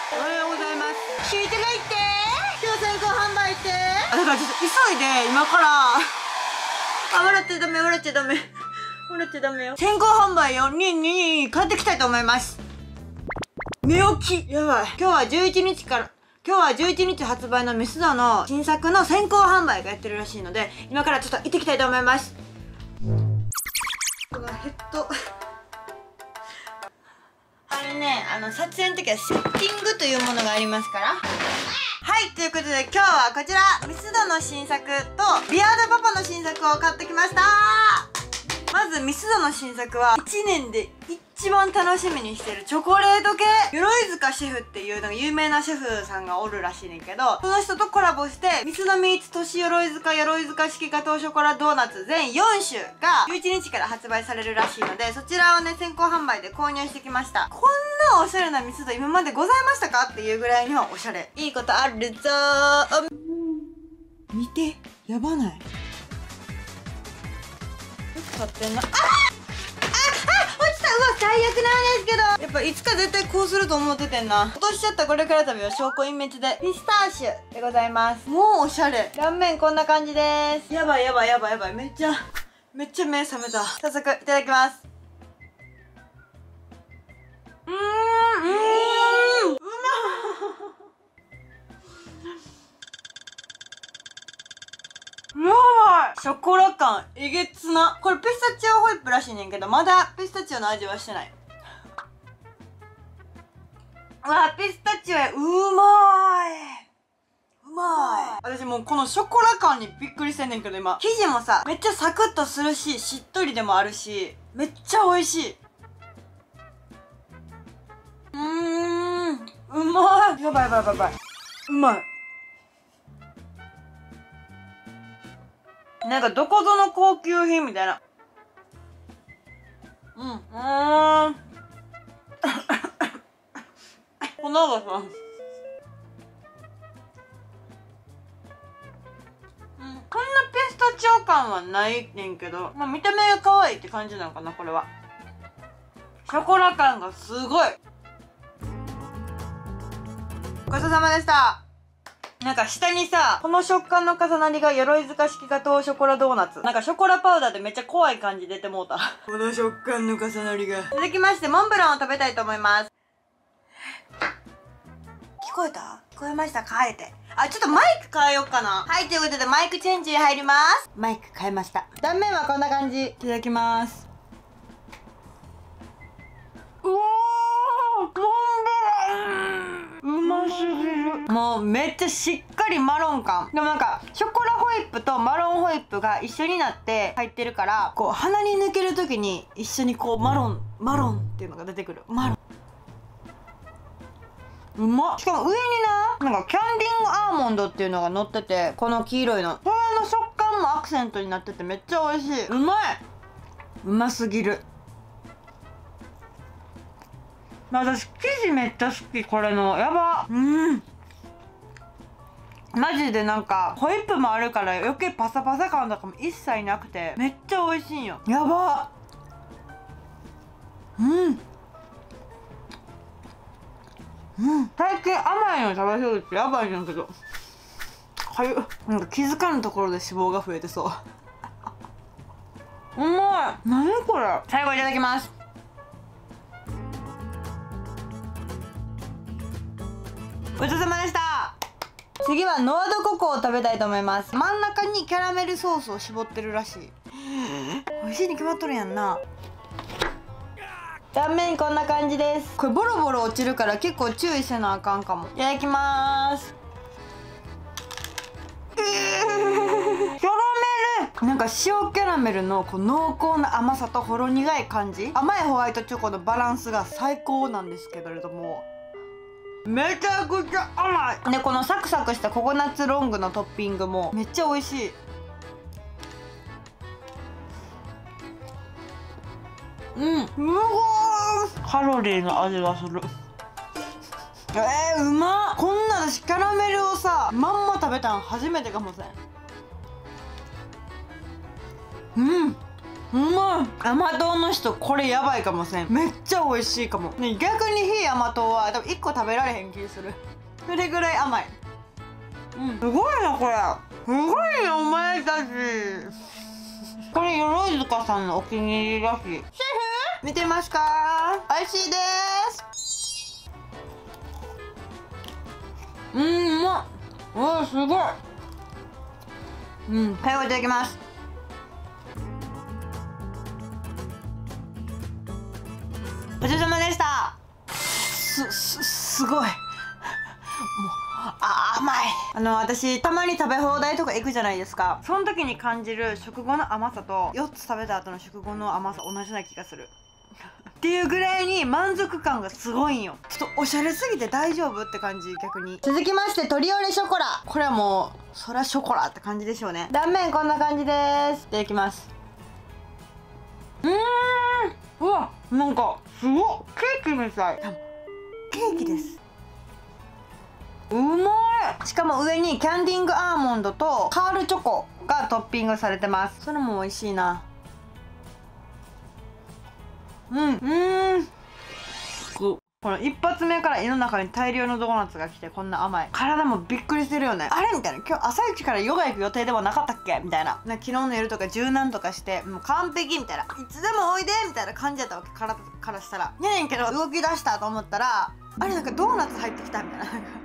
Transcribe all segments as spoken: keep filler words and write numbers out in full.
おはようございます。聞いてないって今日先行販売ってあ、だからちょっと急いで今からあ、笑っちゃダメ笑っちゃダメ笑っちゃダメよ。先行販売をにに買ってきたいと思います。寝起きやばい。今日はじゅういちにちから今日はじゅういちにち発売のミスドの新作の先行販売がやってるらしいので、今からちょっと行ってきたいと思います。うわ、ヘッドあれね、あの撮影の時はセッティングというものがありますから。はい、ということで今日はこちらミスドの新作とビアードパパの新作を買ってきました。まずミスドの新作はいちねんで一番楽しみにしてるチョコレート系、鎧塚シェフっていうのが有名なシェフさんがおるらしいねんけど、その人とコラボしてミスドミーツ都市鎧塚鎧塚式ガトーショコラドーナツ全よんしゅがじゅういちにちから発売されるらしいので、そちらをね先行販売で購入してきました。こんなおしゃれなミスド今までございましたかっていうぐらいにはおしゃれ。いいことあるぞー。見て、やばない？買ってんな。あああ、落ちた。うわ、最悪なんですけど、やっぱいつか絶対こうすると思っててんな。落としちゃったこれから食べよう。証拠隠滅でピスターシュでございます。もうおしゃれ。断面こんな感じです。やばいやばいやばいやばい。めっちゃめっちゃ目覚めた。早速いただきます。うーん、うーん、うまっ。やばい。ショコラ感えげつな。これピスタチオホイップらしいねんけど、まだピスタチオの味はしてない。うわ、ピスタチオや。うまいうまい。私もうこのショコラ感にびっくりしてんねんけど、今生地もさめっちゃサクッとするし、しっとりでもあるし、めっちゃ美味しい。うーん、うまい。やばいやばいやばいやばい。うまい。なんかどこぞの高級品みたいな。うん、うーん。粉がさ、うん、こんなペスタチオ感はないねんけど、まあ、見た目が可愛いって感じなのかな、これは。ショコラ感がすごい。ごちそうさまでした。なんか下にさ、この食感の重なりが鎧塚式ガトーショコラドーナツ。なんかショコラパウダーでめっちゃ怖い感じ出てもうた。この食感の重なりが。続きましてモンブランを食べたいと思います。聞こえた？聞こえましたか？あえて。あ、ちょっとマイク変えようかな。はい、ということでマイクチェンジ入ります。マイク変えました。断面はこんな感じ。いただきます。うわー、モンブランうますぎる。もうめっちゃしっかりマロン感。でもなんかショコラホイップとマロンホイップが一緒になって入ってるから、こう鼻に抜ける時に一緒にこうマロンマロンっていうのが出てくる。マロンうまっ。しかも上にな、なんかキャンディングアーモンドっていうのが乗ってて、この黄色いの、これの食感もアクセントになっててめっちゃ美味しい。うまい。うますぎる。私生地めっちゃ好き。これのやば。うんマジでなんかホイップもあるから余計パサパサ感とかも一切なくてめっちゃ美味しいんよ。やば。うんうん、最近甘いの食べ過ぎてやばいんだけど、はゆなんか気づかぬところで脂肪が増えてそううまい。何これ。最後いただきます。ごちそうさまでした。次はノアドココを食べたいと思います。真ん中にキャラメルソースを絞ってるらしい。美味しいに決まっとるやんな。断面こんな感じです。これボロボロ落ちるから結構注意せなあかんかも。いただきまーす。キャラメルなんか塩キャラメルのこう濃厚な甘さとほろ苦い感じ、甘いホワイトチョコのバランスが最高なんですけれども、めちゃくちゃ甘い。でこのサクサクしたココナッツロングのトッピングもめっちゃ美味しい。うん、うわーカロリーの味がする。えー、うまっ。こんな私キャラメルをさまんま食べたん初めてかもしれん。うんうまい。甘党の人これやばいかもしれん。めっちゃ美味しいかも、ね、逆に非甘党は多分いっこ食べられへん気する。それぐらい甘い。うん、すごいなこれ。すごいなお前たち。これ鎧塚さんのお気に入りらしい。シェフ見てますか？美味しいです。うん、うまっ。うわすごい。うん、最後いただきます。ごちそうさまでした。すすすごい。もうあ甘い。あの私たまに食べ放題とか行くじゃないですか。その時に感じる食後の甘さとよっつ食べた後の食後の甘さ同じな気がするっていうぐらいに満足感がすごいんよ。ちょっとおしゃれすぎて大丈夫って感じ。逆に続きましてトリオレショコラ。これはもうそりゃショコラって感じでしょうね。断面こんな感じです。いただきます。うーん、うわなんかすごっ。ケーキみたい。ケーキです。うまい。しかも上にキャンディングアーモンドとカールチョコがトッピングされてます。それも美味しいな。うんうん。この一発目から胃の中に大量のドーナツが来てこんな甘い。体もびっくりしてるよね。あれみたいな。今日朝一からヨガ行く予定ではなかったっけみたいな。な昨日の夜とか柔軟とかしてもう完璧みたいな。いつでもおいでみたいな感じやったわけ。体からしたら。ねえんけど動き出したと思ったらあれなんかドーナツ入ってきたみたいな。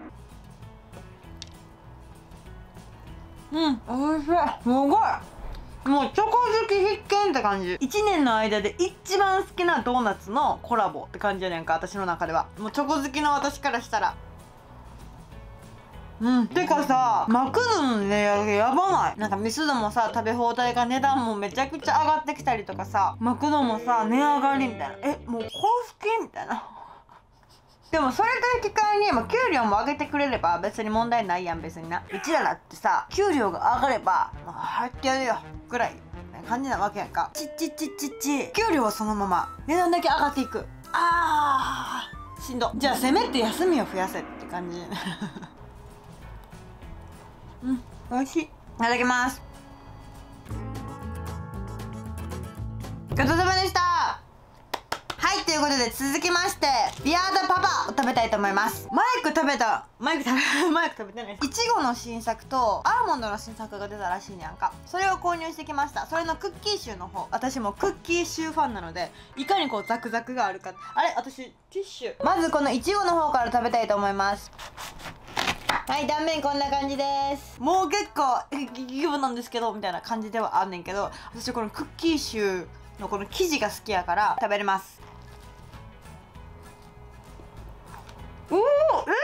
うん、おいしい。すごい。もうチョコ好き必見って感じ。いちねんの間で一番好きなドーナツのコラボって感じやねんか、私の中では。もうチョコ好きの私からしたら。うん。てかさ、マクドの値上げやばない？なんかミスドもさ、食べ放題が値段もめちゃくちゃ上がってきたりとかさ、マクドもさ、値上がりみたいな。え、もうこれ好きみたいな。でもそれと引き換えに、まあ、給料も上げてくれれば別に問題ないやん。別にな、うちらだってさ給料が上がれば、まあ、入ってやるよぐらいな感じなわけやんか。ちっちっちっちっち給料はそのまま値段だけ上がっていく。あーしんど。じゃあせめて休みを増やせって感じ。うん、美味しい。いただきます。ごちそうさまでした。はい、ということで続きましてビアードパパを食べたいと思います。マイク食べたマイク食べマイク食べてないです。いちごの新作とアーモンドの新作が出たらしいねやんか。それを購入してきました。それのクッキーシューの方。私もクッキーシューファンなのでいかにこうザクザクがあるか。あれ私ティッシュ。まずこのいちごの方から食べたいと思います。はい、断面こんな感じです。もう結構ギブなんですけどみたいな感じではあんねんけど、私このクッキーシューのこの生地が好きやから食べれます。おお、え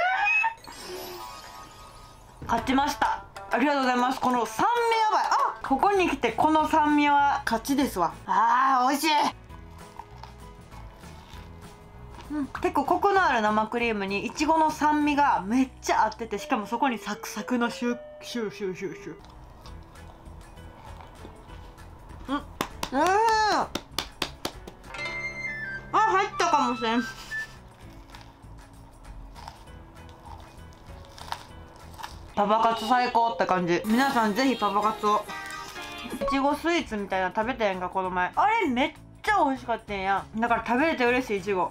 ー、勝ちました。ありがとうございます。この酸味やばい。あ、ここに来てこの酸味は勝ちですわ。あー美味しい。うん、結構コクのある生クリームにいちごの酸味がめっちゃ合ってて、しかもそこにサクサクのシュッシュッシュッシュッシュッ。うんうん、あ入ったかもしれん。パパ活最高って感じ。皆さんぜひパパ活を。いちごスイーツみたいなの食べてんかこの前。あれめっちゃ美味しかったんや。だから食べれて嬉しい。いちご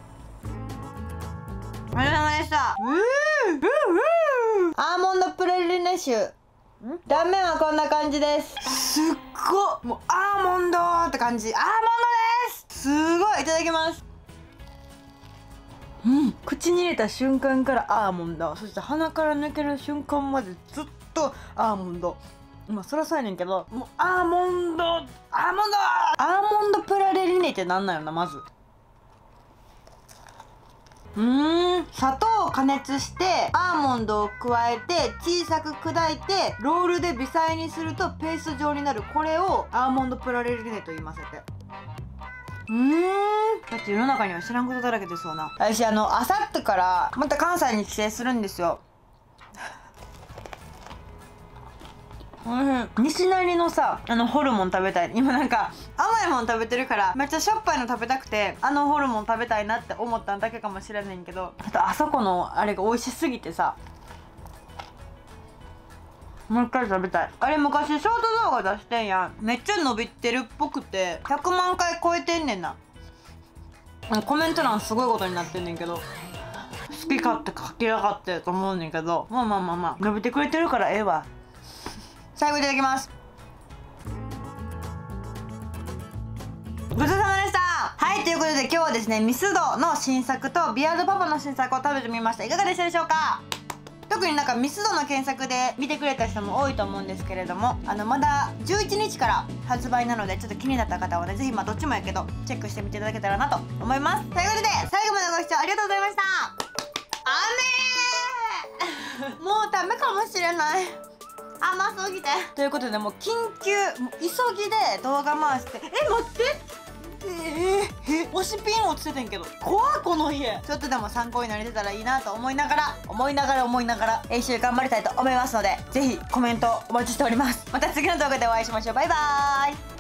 お疲れ様でした。うーうーうーアーモンドプレリネシュ。断面はこんな感じです。すっごいもうアーモンドって感じ。アーモンドです。すごい。いただきます。うん、口に入れた瞬間からアーモンド、そして鼻から抜ける瞬間までずっとアーモンド。まあそりゃそうやねんけど、もうアーモンドアーモンドアーモンドプラレリネってなんなんよな。まずうーん砂糖を加熱してアーモンドを加えて小さく砕いてロールで微細にするとペースト状になる。これをアーモンドプラレリネと言いますって。うーんだって世の中には知らんことだらけですわな。私あのあさってからまた関西に帰省するんですよ。うん、西成のさあのホルモン食べたい。今なんか甘いもん食べてるからめっちゃしょっぱいの食べたくてあのホルモン食べたいなって思っただけかもしれないんけど、あとあそこのあれが美味しすぎてさ。 もう一回食べたい。あれ昔ショート動画出してんやん。めっちゃ伸びてるっぽくてひゃくまんかい超えてんねんな。コメント欄すごいことになってんねんけど、好き勝手書きやがってと思うねんけど、まあまあまあまあ伸びてくれてるからええわ。最後いただきます。ごちそうさまでした。はい、ということで今日はですね、ミスドの新作とビアードパパの新作を食べてみました。いかがでしたでしょうか。特になんかミスドの検索で見てくれた人も多いと思うんですけれども、あのまだじゅういちにちから発売なので、ちょっと気になった方はね、ぜひまあどっちもやけどチェックしてみていただけたらなと思います。ということで最後までご視聴ありがとうございました。雨もうダメかもしれない、甘すぎて。ということでもう緊急もう急ぎで動画回して、え待ってえー、え推しピン落ちててんけど怖っ、この家。ちょっとでも参考になれてたらいいなと思いながら思いながら思いながら編集頑張りたいと思いますので、ぜひコメントお待ちしております。また次の動画でお会いしましょう。バイバーイ。